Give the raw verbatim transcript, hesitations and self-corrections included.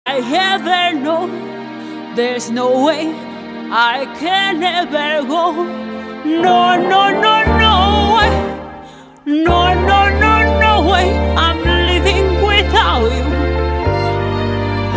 I ever know. There's no way I can ever go. No, no, no, no.